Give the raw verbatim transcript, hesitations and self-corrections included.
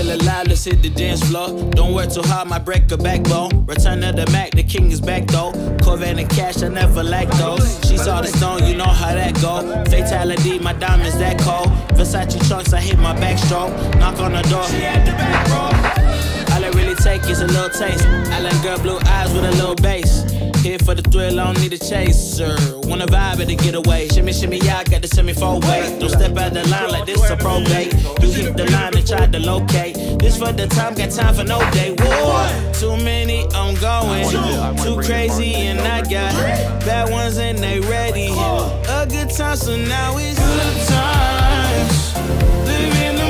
Still alive, let's hit the dance floor. Don't work too hard, might break a backbone. Return of the Mac, the king is back though. Corvette and cash, I never lack those. She saw the stone, you know how that go. Fatality, my diamonds that cold. Versace trunks, I hit my backstroke. Knock on the door, she at the back row. All I really take is a little taste. I like girl blue eyes with a little bass. Here for the thrill, I don't need a chaser. Wanna vibe it to get away. Shimmy, shimmy, yeah, I got the semi four way. Don't step out the line like this a probate. You hit the line and try to locate. This for the time, got time for no day. Whoa, too many, I'm going. Too crazy and I got bad ones and they ready. A good time, so now it's good times. Living